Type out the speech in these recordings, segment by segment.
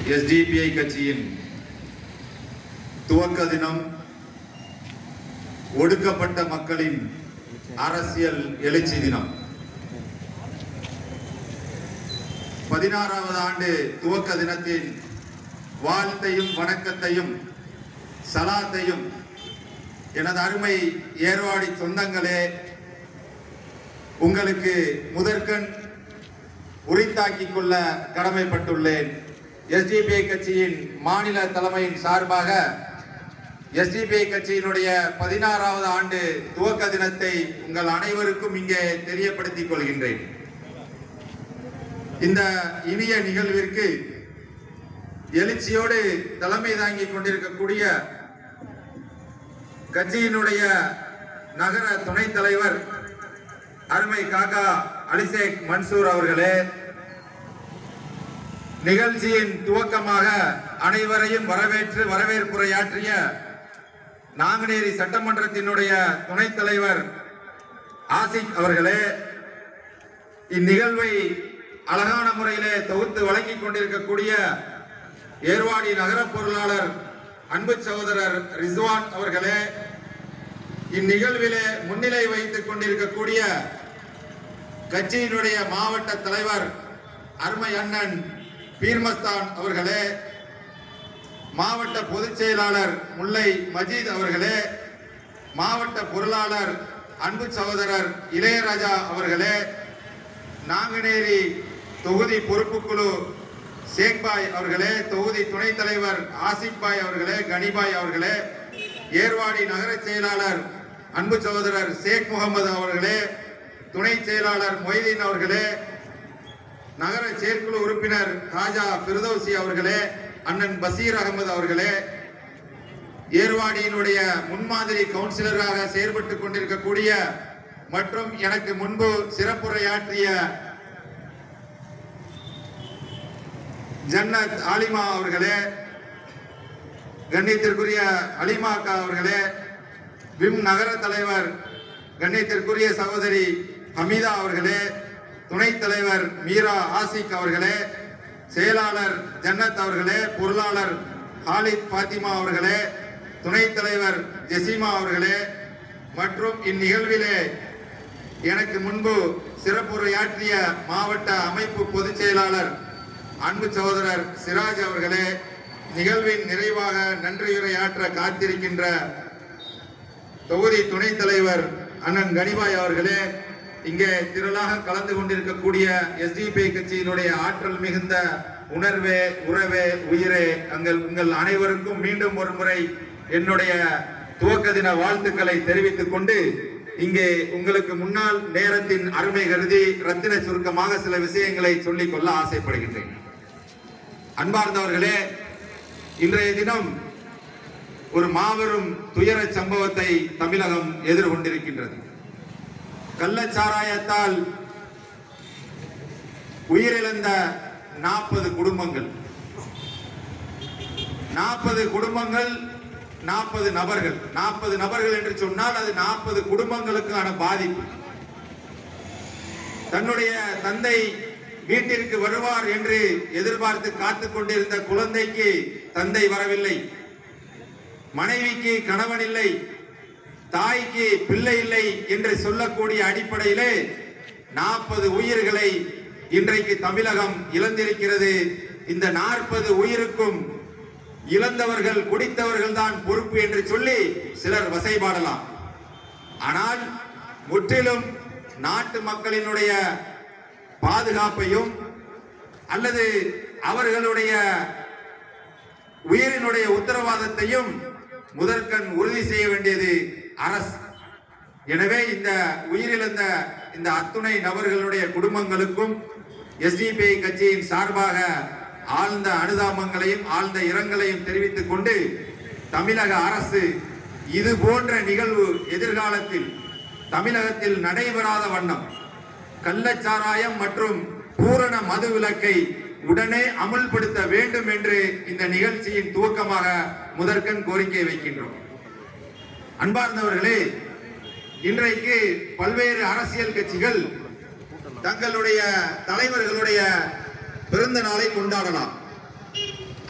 SDPI கட்சியின் துவக்க தினம் ஒடுக்கப்பட்ட மக்களின் அரசியல் எழுச்சி தினம். 16வது ஆண்டு துவக்க தினத்தின் வாழ்த்தையும் வணக்கத்தையும் சலாத்தையும் எனது அருமை ஏர்வாடி சொந்தங்களே உங்களுக்கு முதற்கண் உரித்தாக்கிக் கொள்ள கடமைப்பட்டுள்ளேன். எஸ்டிபிஐ கட்சியின் மாநில தலைமையின் சார்பாக எஸ்டிபிஐ கட்சியினுடைய 16வது ஆண்டு துவக்க தினத்தை உங்கள் அனைவருக்கும் இங்கே தெரியப்படுத்திக் கொள்கின்றேன். இந்த இனிய நிகழ்விற்கு எழுச்சியோடு தலைமை தாங்கிக் கொண்டிருக்கக்கூடிய கட்சியினுடைய நகர துணைத் தலைவர் அருமை காக்கா அலிசேக் மன்சூர் அவர்களே, நிகழ்ச்சியின் துவக்கமாக அனைவரையும் வரவேற்புரையாற்றிய நாங்குநேரி சட்டமன்றத்தினுடைய துணைத் தலைவர் ஆசிக் அவர்களே, இந்நிகழ்வை அழகான முறையிலே தொகுத்து வழங்கிக் கொண்டிருக்கக்கூடிய ஏர்வாடி நகர பொருளாளர் அன்பு சகோதரர் ரிஸ்வான் அவர்களே, இந்நிகழ்விலே முன்னிலை வைத்துக் கொண்டிருக்கக்கூடிய கட்சியினுடைய மாவட்ட தலைவர் அருமை அண்ணன் பீர்மஸ்தான் அவர்களே, மாவட்ட பொதுச் செயலாளர் முல்லை மஜீத் அவர்களே, மாவட்ட பொருளாளர் அன்பு சகோதரர் இளையராஜா அவர்களே, நாங்குநேரி தொகுதி பொறுப்புக்குழு ஷேக்பாய் அவர்களே, தொகுதி துணைத் தலைவர் ஆசிப் பாய் அவர்களே, கனிபாய் அவர்களே, ஏர்வாடி நகர செயலாளர் அன்பு சகோதரர் ஷேக் முகமது அவர்களே, துணை செயலாளர் மொய்தீன் அவர்களே, நகர செயற்குழு உறுப்பினர் காஜா பிர்தௌசி அவர்களே, அண்ணன் பசீர் அகமது அவர்களே, ஏர்வாடியினுடைய முன்மாதிரி கவுன்சிலராக செயல்பட்டுக் கொண்டிருக்கக்கூடிய மற்றும் எனக்கு முன்பு சிறப்புரையாற்றிய ஜன்னத் ஆலிமா அவர்களே, கண்ணியத்திற்குரிய அலிமா அக்கா அவர்களே, விம் நகர தலைவர் கண்ணியத்திற்குரிய சகோதரி ஹமீதா அவர்களே, துணைத் தலைவர் மீரா ஆசிக் அவர்களே, செயலாளர் ஜன்னத் அவர்களே, பொருளாளர் ஹாலித் பாத்திமா அவர்களே, துணைத் தலைவர் ஜெசிமா அவர்களே மற்றும் இந்நிகழ்விலே எனக்கு முன்பு சிறப்புரையாற்றிய மாவட்ட அமைப்பு பொதுச் செயலாளர் அன்பு சகோதரர் சிராஜ் அவர்களே, நிகழ்வின் நிறைவாக நன்றியுரையாற்ற காத்திருக்கின்ற தொகுதி துணைத் தலைவர் அண்ணன் கனிபாய் அவர்களே, இங்கே திரளாக கலந்து கொண்டிருக்கக்கூடிய எஸ்டிபிஐ கட்சியினுடைய ஆற்றல் மிகுந்த உணர்வே உறவே உயிரே உங்கள் அனைவருக்கும் மீண்டும் ஒரு முறை என்னுடைய துவக்க தின வாழ்த்துக்களை தெரிவித்துக் கொண்டு இங்கே உங்களுக்கு முன்னால் நேரத்தின் அருமை கருதி ரத்தின சுருக்கமாக சில விஷயங்களை சொல்லிக் கொள்ள ஆசைப்படுகின்றேன். அன்பார்ந்தவர்களே, இன்றைய தினம் ஒரு மாபெரும் துயர சம்பவத்தை தமிழகம் எதிர்கொண்டிருக்கின்றது. கள்ளச்சாராயத்தால் உயிரிழந்த 40 குடும்பங்கள், 40 குடும்பங்கள், 40 நபர்கள். 40 நபர்கள் என்று சொன்னால் அது 40 குடும்பங்களுக்கான பாதிப்பு. தன்னுடைய தந்தை வீட்டிற்கு வருவார் என்று எதிர்பார்த்து காத்துக் கொண்டிருந்த குழந்தைக்கு தந்தை வரவில்லை, மனைவிக்கு கணவன் இல்லை, தாய்க்கு பிள்ளை இல்லை என்று சொல்லக்கூடிய அடிப்படையிலே 40 உயிர்களை இன்றைக்கு தமிழகம் இழந்திருக்கிறது. இந்த 40 உயிருக்கும் இழந்தவர்கள் குடித்தவர்கள் தான் பொறுப்பு என்று சொல்லி சிலர் வசைபாடலாம். ஆனால் முற்றிலும் நாட்டு மக்களினுடைய பாதுகாப்பையும் அல்லது அவர்களுடைய உயிரினுடைய உத்தரவாதத்தையும் முதற்கண் உறுதி செய்ய வேண்டியது அரசு. எனவே இந்த உயிரிழந்த இந்த அத்துணை நபர்களுடைய குடும்பங்களுக்கும் எஸ்டிபிஐ கட்சியின் சார்பாக ஆழ்ந்த அனுதாபங்களையும் ஆழ்ந்த இரங்கலையும் தெரிவித்துக் கொண்டு தமிழக அரசு இது போன்ற நிகழ்வு எதிர்காலத்தில் தமிழகத்தில் நடைபெறாத வண்ணம் கள்ளச்சாராயம் மற்றும் பூரண மது விலக்கை உடனே அமுல்படுத்த வேண்டும் என்று இந்த நிகழ்ச்சியின் துவக்கமாக முதற்கண் கோரிக்கை வைக்கின்றோம். அன்பார்ந்தவர்களே, இன்றைக்கு பல்வேறு அரசியல் கட்சிகள் தங்களுடைய தலைவர்களுடைய பிறந்த நாளை கொண்டாடலாம்.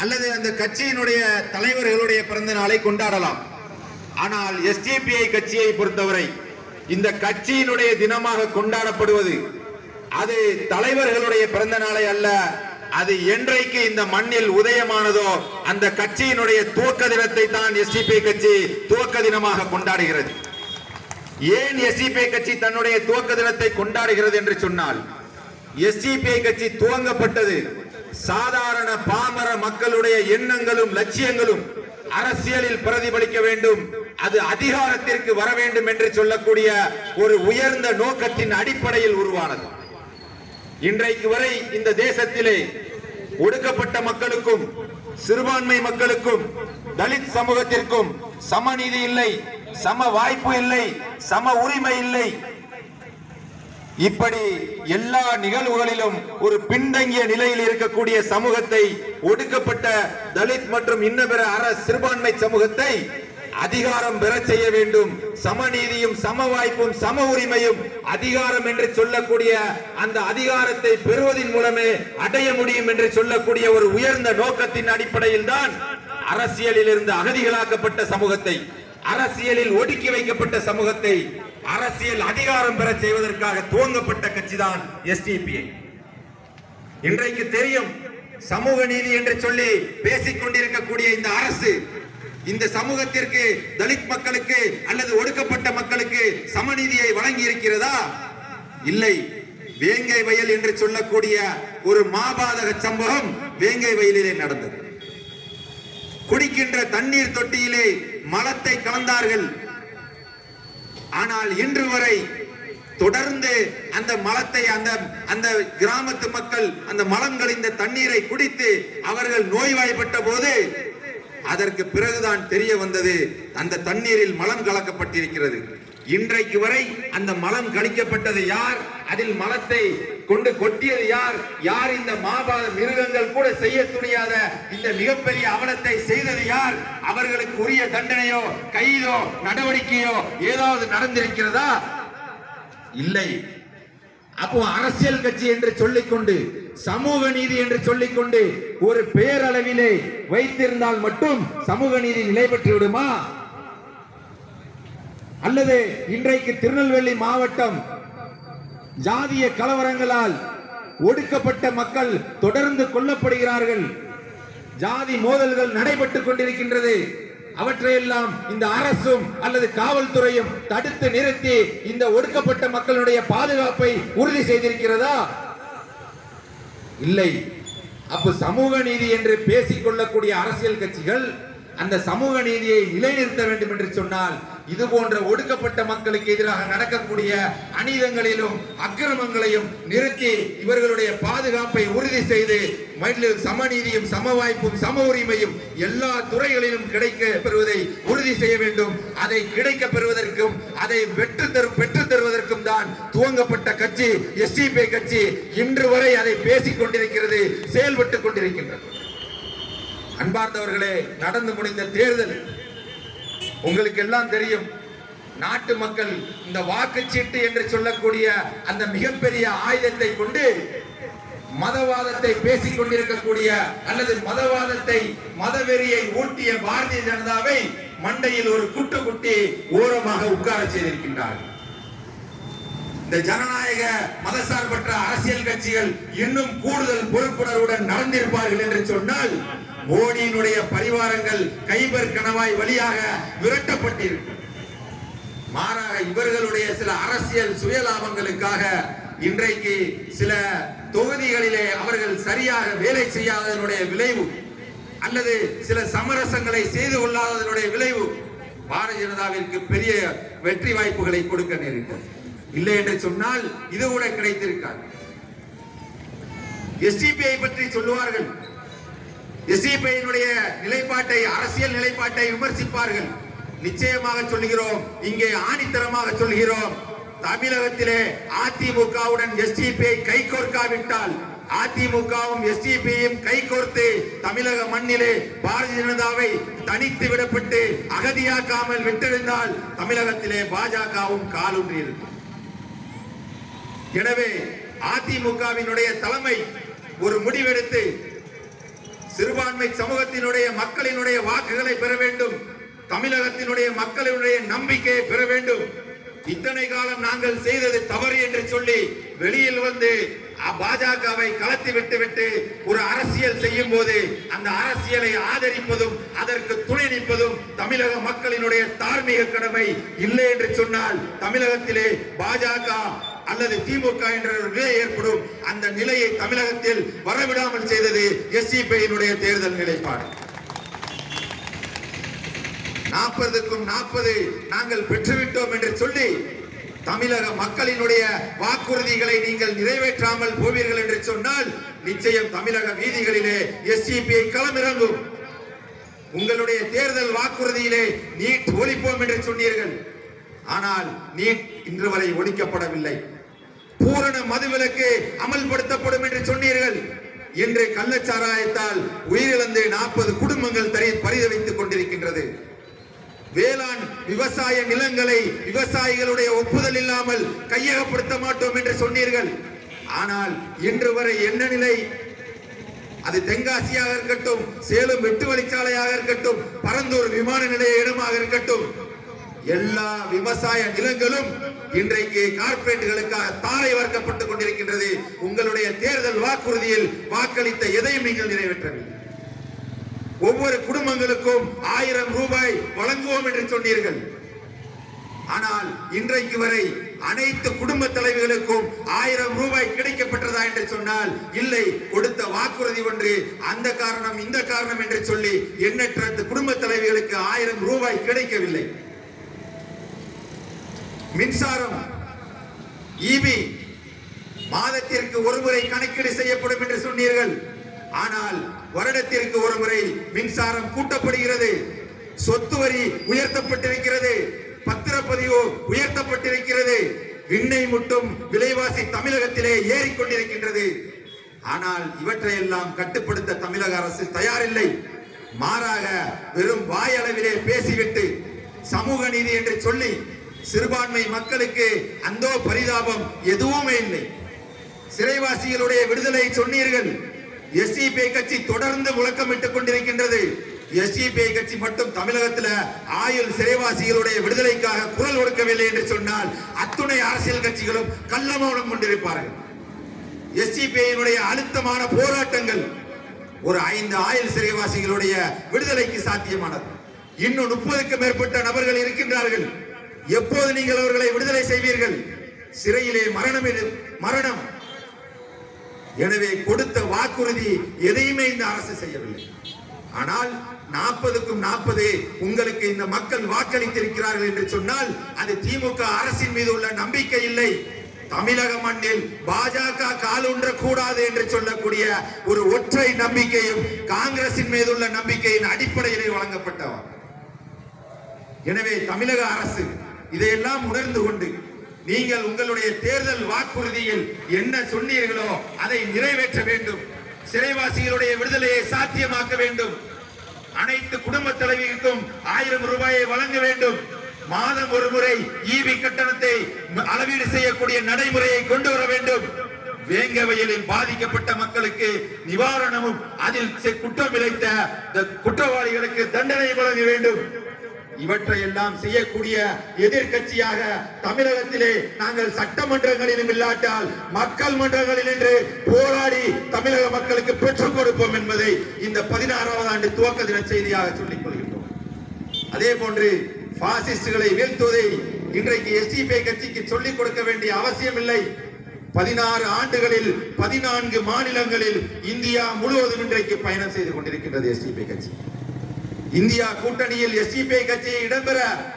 அல்லது அந்த கட்சியினுடைய தலைவர்களுடைய பிறந்த நாளை கொண்டாடலாம். ஆனால் எஸ்டிபிஐ கட்சியை பொறுத்தவரை இந்த கட்சியினுடைய தினமாக கொண்டாடப்படுவது அது தலைவர்களுடைய பிறந்த நாளை அல்ல, அது என்றைக்கு இந்த மண்ணில் உதயமானதோ அந்த கட்சியினுடைய துவக்க தினத்தை தான் எஸ்டிபிஐ கட்சி துவக்க தினமாக கொண்டாடுகிறது. ஏன் எஸ்டிபிஐ கட்சி தன்னுடைய துவக்க தினத்தை கொண்டாடுகிறது என்று சொன்னால், எஸ்டிபிஐ கட்சி துவங்கப்பட்டது சாதாரண பாமர மக்களுடைய எண்ணங்களும் லட்சியங்களும் அரசியலில் பிரதிபலிக்க வேண்டும், அது அதிகாரத்திற்கு வர வேண்டும் என்று சொல்லக்கூடிய ஒரு உயர்ந்த நோக்கத்தின் அடிப்படையில் உருவானது. இன்றைக்கு வரை இந்த தேசத்திலே ஒடுக்கப்பட்ட மக்களுக்கும் சிறுபான்மை மக்களுக்கும் தலித் சமூகத்திற்கும் சமநீதி இல்லை, சம வாய்ப்பு இல்லை, சம உரிமை இல்லை. இப்படி எல்லா நிகழ்வுகளிலும் ஒரு பின்தங்கிய நிலையில் இருக்கக்கூடிய சமூகத்தை, ஒடுக்கப்பட்ட தலித் மற்றும் இன்ன பிற சிறுபான்மை சமூகத்தை அதிகாரம் பெற செய்ய வேண்டும். சமநீதியும் சம வாய்ப்பும் சம உரிமையும் அதிகாரம் என்று சொல்லக்கூடிய அந்த அதிகாரத்தை பெறுவதன் மூலமே அடைய முடியும் என்று சொல்லக்கூடிய ஒரு உயர்ந்த நோக்கத்தின் அடிப்படையில் தான் அரசியலில் இருந்து அகதிகளாக்கப்பட்ட சமூகத்தை, அரசியலில் ஒடுக்கி வைக்கப்பட்ட சமூகத்தை அரசியல் அதிகாரம் பெற செய்வதற்காக துவங்கப்பட்ட கட்சி தான் எஸ்டிபிஐ. இன்றைக்கு தெரியும், சமூக நீதி என்று சொல்லி பேசிக் கொண்டிருக்கக்கூடிய இந்த அரசு இந்த சமூகத்திற்கு, தலித் மக்களுக்கு அல்லது ஒடுக்கப்பட்ட மக்களுக்கு சமநீதியை வழங்கி இருக்கிறதா? இல்லை. வேங்கை வயல் என்று சொல்லக்கூடிய ஒரு மாபாதக சம்பவம் வேங்கை வயலிலே நடந்தது. குடிக்கின்ற தண்ணீர் தொட்டியிலே மலத்தை கலந்தார்கள். ஆனால் இன்று வரை தொடர்ந்து அந்த மலத்தை அந்த கிராமத்து மக்கள் அந்த மலம் கழிந்த தண்ணீரை குடித்து அவர்கள் நோய்வாய்ப்பட்ட போது அதற்கு பிறகுதான் தெரிய வந்தது அந்த தண்ணீரில் மலம் கலக்கப்பட்டிருக்கிறது. இன்றைக்கு வரை அந்த மலம் கழிக்கப்பட்டது யார், அதில் மலத்தை கொண்டு கொட்டியது யார், யார் இந்த மாபாத மிருகங்கள் கூட செய்ய துணியாத இந்த மிகப்பெரிய அவலத்தை செய்தது யார், அவர்களுக்கு உரிய தண்டனையோ கைதோ நடவடிக்கையோ ஏதாவது நடந்திருக்கிறதா? இல்லை. அப்போ அரசியல் கட்சி என்று சொல்லிக்கொண்டு, சமூக நீதி என்று சொல்லிக்கொண்டு ஒரு பேரளவிலே வைத்திருந்தால் மட்டும் சமூக நீதி நிலை பெற்று விடுமா? அல்லது இன்றைக்கு திருநெல்வேலி மாவட்டம் ஜாதிய கலவரங்களால் ஒடுக்கப்பட்ட மக்கள் தொடர்ந்து கொல்லப்படுகிறார்கள், ஜாதி மோதல்கள் நடைபெற்றுக் கொண்டிருக்கின்றது. அவற்றையெல்லாம் இந்த அரசும் அல்லது காவல்துறையும் தடுத்து நிறுத்தி இந்த ஒடுக்கப்பட்ட மக்களுடைய பாதுகாப்பை உறுதி செய்திருக்கிறதா? இல்லை. அப்ப சமூக நீதி என்று பேசிக் கொள்ளக்கூடிய அரசியல் கட்சிகள் அந்த சமூக நீதியை நிலைநிறுத்த வேண்டும் என்று சொன்னால், இது போன்ற ஒடுக்கப்பட்ட மக்களுக்கு எதிராக நடக்கக்கூடிய அநீதங்களிலும் அக்கிரமங்களையும் நிறுத்தி இவர்களுடைய பாதுகாப்பை உறுதி செய்து சமநீதியும் சம வாய்ப்பும் சம உரிமையும் எல்லா துறைகளிலும் கிடைக்க பெறுவதை உறுதி செய்ய வேண்டும். அதை கிடைக்க பெறுவதற்கும் அதை பெற்று தருவதற்கும் தான் துவங்கப்பட்ட கட்சி எஸ்டிபிஐ கட்சி. இன்று வரை அதை பேசிக் கொண்டிருக்கிறது, செயல்பட்டுக் கொண்டிருக்கின்றது. அன்பார்ந்தவர்களே, நடந்து முடிந்த தேர்தல் உங்களுக்கு எல்லாம் தெரியும். நாட்டு மக்கள் இந்த வாக்குச்சீட்டு என்று சொல்லக்கூடிய அந்த மிகப்பெரிய ஆயுதத்தை கொண்டு மதவாதத்தை பேசிக் கொண்டிருக்கக்கூடிய அல்லது மதவாதத்தை மதவெறியை ஊட்டிய பாரதிய ஜனதாவை மண்டையில் ஒரு குட்டு குட்டி ஓரமாக உட்கார செய்திருக்கின்றார்கள். இந்த ஜனநாயக மதசார்பற்ற அரசியல் கட்சிகள் இன்னும் கூடுதல் பொறுப்புணர்வுடன் நடந்திருப்பார்கள் என்று சொன்னால், மோடியினுடைய பரிவாரங்கள் கைபர் கணவாய் வழியாக விரட்டப்பட்டிருக்கும். மாறாக இவர்களுடைய சில அரசியல் சுயலாபங்களுக்காக இன்றைக்கு சில தொகுதிகளிலே அவர்கள் சரியாக வேலை செய்யாததனுடைய விளைவு அல்லது சில சமரசங்களை செய்து கொள்ளாததனுடைய விளைவு பாரதிய ஜனதாவிற்கு பெரிய வெற்றி வாய்ப்புகளை கொடுக்க நேரிட்டது. இல்லை என்று சொன்னால் இது கூட கிடைத்திருக்காது. எஸ்டிபிஐ பற்றி சொல்லுவார்கள், எஸ்டிபிஐனுடைய நிலைப்பாட்டை, அரசியல் நிலைப்பாட்டை விமர்சிப்பார்கள். நிச்சயமாக சொல்லுகிறோம், இங்கே ஆணித்தரமாக சொல்லுகிறோம், தமிழகத்திலே அதிமுகவுடன் எஸ்டிபிஐ கைகோர்க்காவிட்டால், அதிமுகவும் எஸ்டிபிஐயும் கைகோர்த்து தமிழக மண்ணிலே பாரதிய ஜனதாவை தனித்து விடப்பட்டு அகதியாக்காமல் விட்டிருந்தால் தமிழகத்திலே பாஜகவும் காலூன்றி இருக்கும். எனவே அதிமுகவினுடைய தலைமை ஒரு முடிவெடுத்து சிறுபான்மை சமூகத்தினுடைய மக்களினுடைய வாக்குகளை பெற வேண்டும். தமிழகத்தினுடைய மக்களினுடைய நம்பிக்கையை பெற வேண்டும். இத்தனை காலம் நாங்கள் செய்தது தவறு என்று சொல்லி வெளியில் வந்து பாஜகவை கலத்தி விட்டு ஒரு அரசியல் செய்யும் போது அந்த அரசியலை ஆதரிப்பதும் அதற்கு துணை நிற்பதும் தமிழக மக்களினுடைய தார்மீக கடமை. இல்லை என்று சொன்னால் தமிழகத்திலே பாஜக அல்லது திமுக என்ற நிலை ஏற்படும். அந்த நிலையை தமிழகத்தில் வரவிடாமல் செய்தது எஸ்டிபியினுடைய தேர்தல் நிலைப்பாடு. 40க்கும் 40 நாங்கள் பெற்றுவிட்டோம் என்று சொல்லி தமிழக மக்களினுடைய வாக்குறுதிகளை நீங்கள் நிறைவேற்றாமல் போவீர்கள் என்று சொன்னால் நிச்சயம் தமிழக வீதிகளிலே எஸ்டிபிஐ களமிறங்கும். உங்களுடைய தேர்தல் வாக்குறுதியிலே நீட் ஒழிப்போம் என்று சொன்னீர்கள். ஆனால் நீட் இன்று வரை ஒழிக்கப்படவில்லை. பூரண மதுவிலக்கு அமல்படுத்தப்படும் என்று சொன்னீர்கள். இன்று கள்ளச்சாராயத்தால் உயிரிழந்து 40 குடும்பங்கள் பரிதவித்துக் கொண்டிருக்கின்றது. வேளாண் விவசாய நிலங்களை விவசாயிகளுடைய ஒப்புதல் இல்லாமல் கையகப்படுத்த மாட்டோம் என்று சொன்னீர்கள். ஆனால் இன்று வரை என்ன நிலை? அது தென்காசியாக இருக்கட்டும், சேலம் 8 வழிச்சாலையாக இருக்கட்டும், பரந்தூர் விமான நிலைய இடமாக இருக்கட்டும், எல்லா விவசாய நிலங்களும் இன்றைக்கு கார்ப்பரேட்டுகளுக்காக தாரை வார்க்கப்பட்டுக் கொண்டிருக்கின்றது. உங்களுடைய தேர்தல் வாக்குறுதியில் வாக்களித்த எதையும் நீங்கள் நிறைவேற்றவில்லை. ஒவ்வொரு குடும்பங்களுக்கும் 1000 ரூபாய் வழங்குவோம் என்று சொன்னீர்கள். ஆனால் இன்றைக்கு வரை அனைத்து குடும்ப தலைவர்களுக்கும் 1000 ரூபாய் கிடைக்கப்பட்டதா என்று சொன்னால் இல்லை. கொடுத்த வாக்குறுதி ஒன்று, அந்த காரணம் இந்த காரணம் என்று சொல்லி எண்ணற்ற குடும்ப தலைவர்களுக்கு 1000 ரூபாய் கிடைக்கவில்லை. மின்சாரம் ஈபி மாதத்திற்கு ஒரு முறை கணக்கீடு செய்யப்படும் என்று சொன்னீர்கள். ஆனால் வருடத்திற்கு ஒரு முறை மின்சாரம் கூட்டப்படுகிறது. சொத்து வரி உயர்த்தப்பட்டிருக்கிறது. பத்திரப்பதிவு உயர்த்தப்பட்டிருக்கிறது. விண்ணை முட்டும் விலைவாசி தமிழகத்திலே ஏறிக்கொண்டிருக்கின்றது. ஆனால் இவற்றையெல்லாம் கட்டுப்படுத்த தமிழக அரசு தயாரில்லை. மாறாக வெறும் வாயளவிலே பேசிவிட்டு சமூக நீதி என்று சொல்லி சிறுபான்மை மக்களுக்கு அந்தோ பரிதாபம் எதுவுமே இல்லை. சிறைவாசிகளுடைய விடுதலை சொன்னீர்கள். எஸ்டிபிஐ கட்சி தொடர்ந்து முழக்கமிட்டுக் கொண்டிருக்கின்றது. எஸ்டிபிஐ கட்சி மட்டும் தமிழகத்தில் ஆயுள் சிறைவாசிகளுடைய விடுதலைக்காக குரல் கொடுக்கவில்லை என்று சொன்னால் அத்துணை அரசியல் கட்சிகளும் கள்ளமௌனம் கொண்டிருப்பார்கள். எஸ்டிபிஐ அழுத்தமான போராட்டங்கள் ஒரு 5 ஆயுள் சிறைவாசிகளுடைய விடுதலைக்கு சாத்தியமானது. இன்னும் 30க்கும் மேற்பட்ட நபர்கள் இருக்கின்றார்கள். எப்போது நீங்கள் அவர்களை விடுதலை செய்வீர்கள்? சிறையிலே மரணம். எனவே கொடுத்த வாக்குறுதி எதையுமே இந்த அரசு செய்யவில்லை. ஆனால் 40க்கும் 40 உங்களுக்கு இந்த மக்கள் வாக்களித்திருக்கிறார்கள் என்று சொன்னால் அது திமுக அரசின் மீது உள்ள நம்பிக்கை இல்லை. தமிழக மண்ணில் பாஜக காலூன்ற கூடாது என்று சொல்லக்கூடிய ஒரு ஒற்றை நம்பிக்கையும் காங்கிரசின் மீது உள்ள நம்பிக்கையின் அடிப்படையிலே வழங்கப்பட்டவர். எனவே தமிழக அரசு இதையெல்லாம் உணர்ந்து கொண்டு நீங்கள் உங்களுடைய தேர்தல் வாக்குறுதியில் என்ன சொன்னீர்களோ அதை நிறைவேற்ற வேண்டும். சிறைவாசிகளுடைய விடுதலையை சாத்தியமாக்க வேண்டும். அனைத்து குடும்ப தலைவிக்கும் 1000 ரூபாயை வழங்க வேண்டும். மாதம் ஒரு முறை ஈபி கட்டணத்தை அளவீடு செய்யக்கூடிய நடைமுறையை கொண்டு வர வேண்டும். வேங்க வயலில் பாதிக்கப்பட்ட மக்களுக்கு நிவாரணமும் அதில் குற்றம் இழைத்த குற்றவாளிகளுக்கு தண்டனை வழங்க வேண்டும். இவற்றை எல்லாம் செய்யக்கூடிய எதிர்கட்சியாக தமிழகத்திலே நாங்கள் சட்டமன்றங்களிலும் இல்லாட்டால் மக்கள் மன்றங்களில் என்று போராடி தமிழக மக்களுக்கு பெற்றுக் கொடுப்போம் என்பதை இந்த 16வது ஆண்டு துவக்க தின செய்தியாக சொல்லிக் கொள்கின்றோம். அதே போன்று பாசிஸ்டுகளை வீழ்த்துவதை இன்றைக்கு எஸ்டிபிஐ கட்சிக்கு சொல்லிக் கொடுக்க வேண்டிய அவசியம் இல்லை. 16 ஆண்டுகளில் 14 மாநிலங்களில் இந்தியா முழுவதும் இன்றைக்கு பயணம் செய்து கொண்டிருக்கின்றது எஸ்டிபிஐ கட்சி. இந்தியா கூட்டணியில் எஸ்டிபிஐ கட்சியை இடம்பெற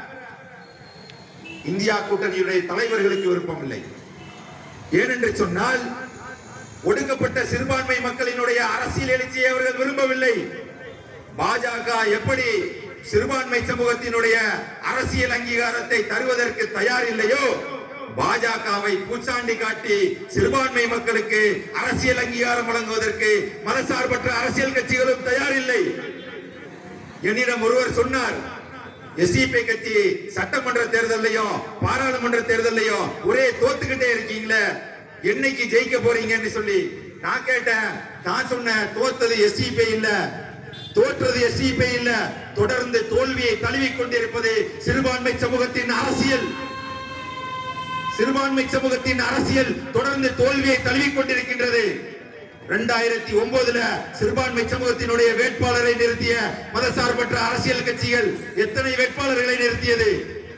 இந்தியா கூட்டணியுடைய தலைவர்களுக்கு விருப்பம் இல்லை. ஏனென்று சொன்னால் ஒடுக்கப்பட்ட சிறுபான்மை மக்களினுடைய அரசியல் எழுச்சியை அவர்கள் விரும்பவில்லை. பாஜக எப்படி சிறுபான்மை சமூகத்தினுடைய அரசியல் அங்கீகாரத்தை தருவதற்கு தயார் இல்லையோ, பாஜகவை பூச்சாண்டி காட்டி சிறுபான்மை மக்களுக்கு அரசியல் அங்கீகாரம் வழங்குவதற்கு மதசார்பற்ற அரசியல் கட்சிகளும் தயார் இல்லை. என்னிடம் ஒருவர் சொன்னார், எஸ்டிபிஐ கட்சி சட்டமன்ற தேர்தலையும் பாராளுமன்ற தேர்தலையும் ஒரே தோத்துக்கிட்டே இருக்கீங்களே, என்னைக்கு ஜெயிக்க போறீங்கன்னு சொல்லி. நான் கேட்டேன், நான் சொன்னேன் தோத்தது எஸ்டிபி இல்ல, தோற்றது எஸ்டிபி இல்ல, தொடர்ந்து தோல்வியை தழுவிக் கொண்டிருப்பது சிறுபான்மை சமூகத்தின் அரசியல். சிறுபான்மை சமூகத்தின் அரசியல் தொடர்ந்து தோல்வியை தழுவிக் கொண்டிருக்கின்றது. 2009 சிறுபான்மை சமூகத்தினுடைய வேட்பாளரை நிறுத்திய மதசார்பற்ற அரசியல் கட்சிகள் எத்தனை வேட்பாளர்களை நிறுத்தியது?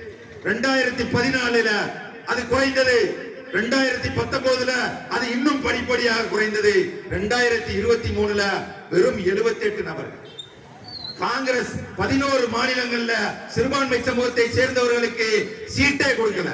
2014 அது குறைந்தது, 2019 அது இன்னும் படிப்படியாக குறைந்தது, 2023 வெறும் 78 நபர்கள். காங்கிரஸ் 11 மாநிலங்கள்ல சிறுபான்மை சமூகத்தை சேர்ந்தவர்களுக்கு சீட்டே கொடுக்கல.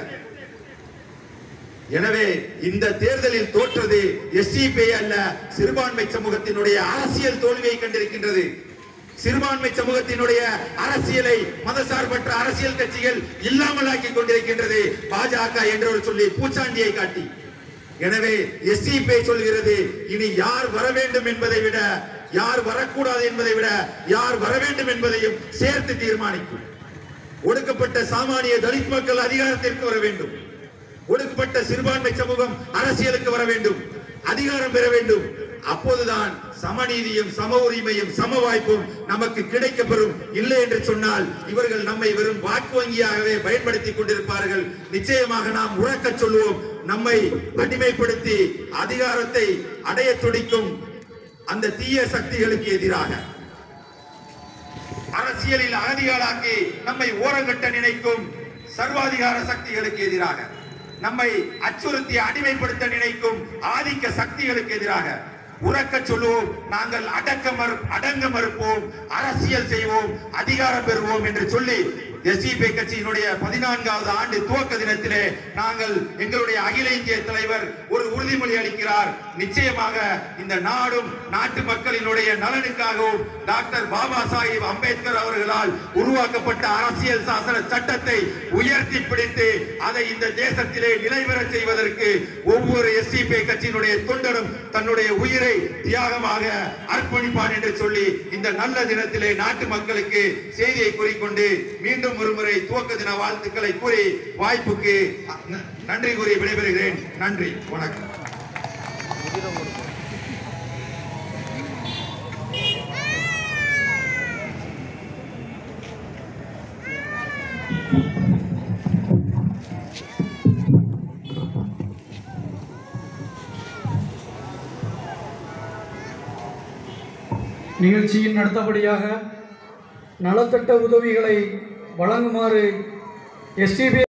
எனவே இந்த தேர்தலில் தோற்றது எஸ்டிபி அல்ல, சிறுபான்மை சமூகத்தினுடைய அரசியல் தோல்வியை கண்டிருக்கின்றது. சிறுபான்மை சமூகத்தினுடைய அரசியலை மதசார்பற்ற அரசியல் கட்சிகள் இல்லாமலாக்கி கொண்டிருக்கின்றது பாஜக என்று சொல்லி பூச்சாண்டியை காட்டி. எனவே எஸ்டிபி சொல்கிறது, இனி யார் வர வேண்டும் என்பதை விட, யார் வரக்கூடாது என்பதை விட, யார் வர வேண்டும் என்பதையும் சேர்த்து தீர்மானிக்கும். ஒடுக்கப்பட்ட சாமானிய தலித் மக்கள் அதிகாரத்திற்கு வர வேண்டும். ஒடுக்கப்பட்ட சிறுபான்மை சமூகம் அரசியலுக்கு வர வேண்டும், அதிகாரம் பெற வேண்டும். அப்போதுதான் சமநீதியும் சம உரிமையும் சம வாய்ப்பும் நமக்கு கிடைக்கப்பெறும். இல்லை என்று சொன்னால் இவர்கள் நம்மை வெறும் வாக்கு வங்கியாகவே பயன்படுத்திக் கொண்டிருப்பார்கள். நிச்சயமாக நாம் உறக்க சொல்லுவோம், நம்மை அடிமைப்படுத்தி அதிகாரத்தை அடைய துடிக்கும் அந்த தீய சக்திகளுக்கு எதிராக, அரசியலில் அகதிகளாக்கி நம்மை ஓரங்கட்ட நினைக்கும் சர்வாதிகார சக்திகளுக்கு எதிராக, நம்மை அச்சுறுத்தி அடிமைப்படுத்த நினைக்கும் ஆதிக்க சக்திகளுக்கு எதிராக உறக்க சொல்லுவோம். நாங்கள் அடங்க மறுப்போம், அரசியல் செய்வோம், அதிகாரம் பெறுவோம் என்று சொல்லி எஸ்டிபி கட்சியினுடைய 14வது ஆண்டு துவக்க தினத்திலே நாங்கள் எங்களுடைய அகில இந்திய தலைவர் ஒரு உறுதிமொழி அளிக்கிறார். நிச்சயமாக இந்த நாடும் நாட்டு மக்களினுடைய நலனுக்காகவும் டாக்டர் பாபா சாஹிப் அம்பேத்கர் அவர்களால் உருவாக்கப்பட்ட அரசியல் சாசன சட்டத்தை உயர்த்தி பிடித்து அதை இந்த தேசத்திலே நிலைபெற செய்வதற்கு ஒவ்வொரு எஸ்டிபி கட்சியினுடைய தொண்டரும் தன்னுடைய உயிரை தியாகமாக அர்ப்பணிப்பான் என்று சொல்லி இந்த நல்ல தினத்திலே நாட்டு மக்களுக்கு செய்தியை கூறிக்கொண்டு மீண்டும் ஒருமுறை துவக்க தின வாழ்த்துக்களை கூறி வாய்ப்புக்கு நன்றி கூறி விடைபெறுகிறேன். நன்றி, வணக்கம். நிகழ்ச்சியின் அடுத்தபடியாக நலத்திட்ட உதவிகளை வழங்குமாறு எஸ்டிபி